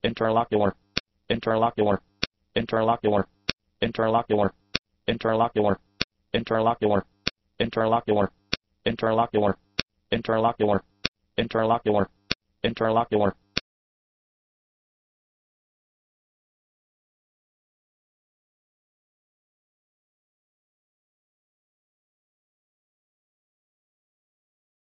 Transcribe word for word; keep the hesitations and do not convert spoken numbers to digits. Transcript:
interlocular, interlocular, interlocular, interlocular, interlocular, interlocular, interlocular, interlocular, interlocular, interlocular, interlocular,